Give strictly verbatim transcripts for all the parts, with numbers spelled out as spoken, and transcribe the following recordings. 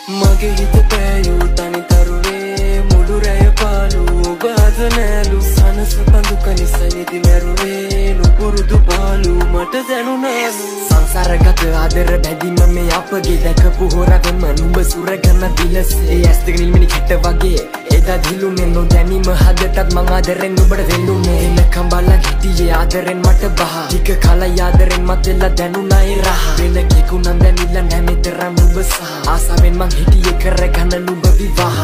මගේ හිත පෑයූ තනි තරුවේ මුළු රැය පාලු ඔබ අද නෑලු සනස පඳු කනිසයේදි මැරුවේ නුපුරුදු පාලු මට දැනුණාලු සංසාරගත ආදර බැඳීම මේ අපගේ දැකපු හොරගම නුඹ සුරගන දිලසේ ඇස් දෙක නිල්මිනි කැට වගේ එදා දිලුනේ නොදැනීම හදටත් මං ආදරෙන් නුඹට දෙල්ලුනේ එනකම් බලන් හිටියේ ආදරෙන් මට බහ ටික කලයි ආදරෙන් මතෙල්ලා දැනුණා ඒ රහ වෙන කෙකුණන් දැනිලා නෑ මෙතරම් නුඹ සහ ආසාවෙන් මං හිටියේ කරගන්න නුඹ විවාහ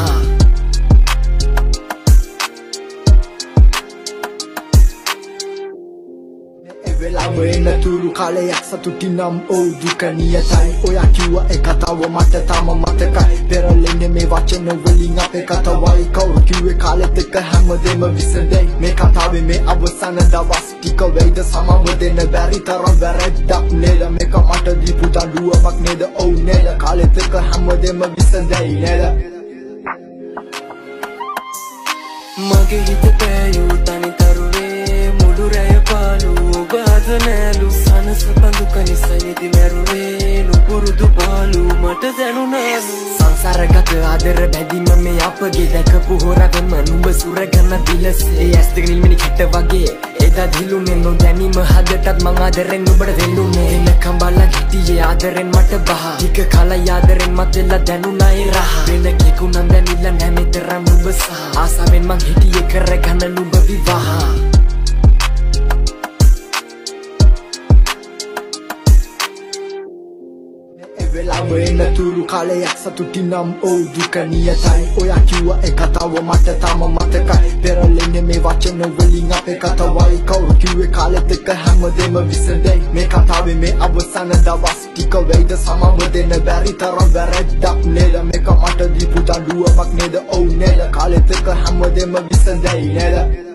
වෙලාව එන තුරු කාලයක් සතුටින් නම් ඔව් දුක නියතයි ඔයා කිව්ව ඒ කතාව මට තාම මතකයි පෙරලෙන්නේ මේ වචන වලින් අපේ කතාවයි කවුරු කිව්වේ කාලෙත් එක්ක හැමදේම විසඳෙයි මේ කතාවේ මේ අවසාන දවස් ටික වෙයිද සමව දෙන්න බැරි තරම් වැරද්දක් නේද මේක මට දීපු දඬුවමක් නේද ඔව් නේද කාලෙත් එක්ක හැමදේම විසඳෙයි නේද මගේ හිත පෑයූ තනි තරුවේ මුළු රැය පාලු ඔබ අද නෑලු සනස පඳු කනිසයේදි මැරුවේ නුපුරුදු පාලු මට දැනුණාලු සංසාරගත ආදර බැඳීම මේ අපගේ දැකපු හොරගම නුඹ සුරගන දිලසේ ඇස් දෙක නිල්මිනි කැට වගේ එදා දිලුනේ නොදැනීම හදටත් මං ආදරෙන් නුඹට දෙල්ලුනේ එනකම් බලන් හිටියේ ආදරෙන් මට බහ ටික කලයි ආදරෙන් මතෙල්ලා දැනුණා ඒ රහ වෙන කෙකුණන් දැනිලා නෑ මෙතරම් නුඹ සහ ආසාවෙන් මං හිටියේ කරගන්න නුඹ විවාහ වෙලාව එන තුරු කාලයක් සතුටින් නම් ඔව් දුක නියතයි ඔයා කිව්ව ඒ කතාව මට තාම මතකයි පෙරලෙන්නේ මේ වචන වලින් අපේ කතාවයි කවුරු කිව්වේ කාලෙත් එක්ක හැමදේම විසඳෙයි මේ කතාවේ මේ අවසාන දවස් ටික වෙයිද සමව දෙන්න බැරි තරම් වැරද්දක් නේද මේක මට දීපු දඬුවමක් නේද ඔව් නේද කාලෙත් එක්ක හැමදේම විසඳෙයි නේද